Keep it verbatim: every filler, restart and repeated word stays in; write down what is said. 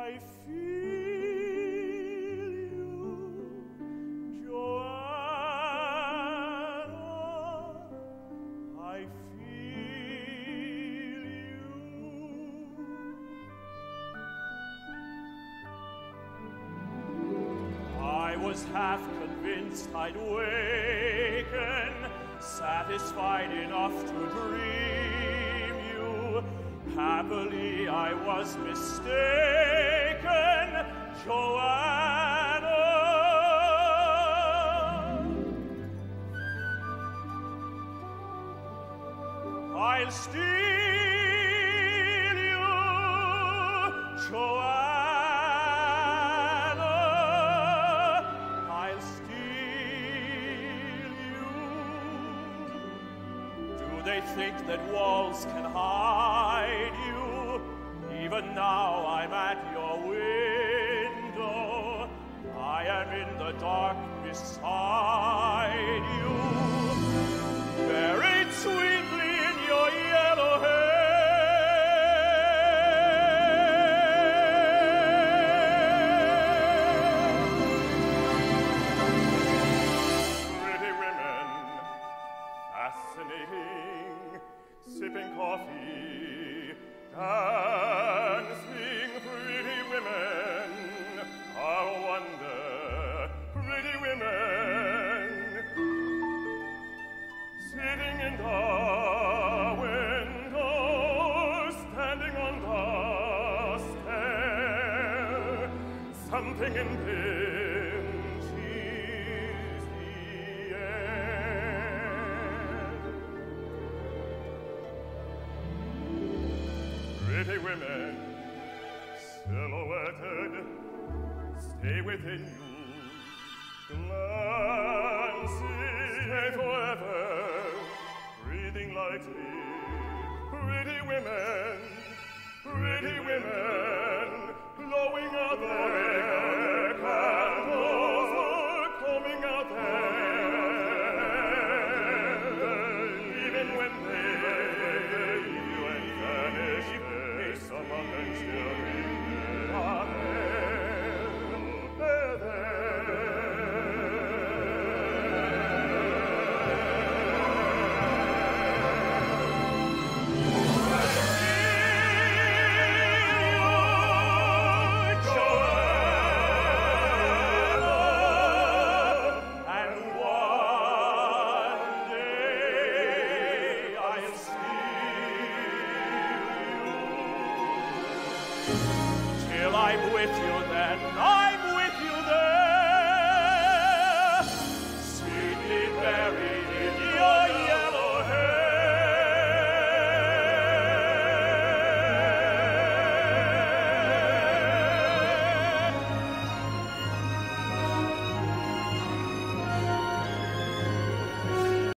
I feel you, Joanna, I feel you. I was half convinced I'd waken, satisfied enough to dream you. Happily I was mistaken, Joanna. I'll steal you, Joanna. I'll steal you. Do they think that walls can hide you? Even now I'm at your window. I am in the dark beside you, buried sweetly in your yellow hair. Pretty women, fascinating, sipping coffee, dancing, pretty women, how wonder, pretty women, sitting in the window, standing on the stair, something impinges the air. Pretty women, silhouetted, stay within you, glancing, stay forever, breathing lightly. Pretty women, pretty women, blowing out their candles, combing out their hair. Even when they leave you and vanish, they somehow can still be there, there, till I'm with you, then I'm